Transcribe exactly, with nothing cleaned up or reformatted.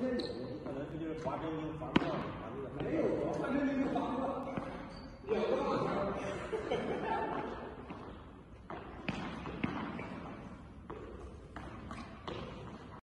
前有，可能是就是华中已经发不了了。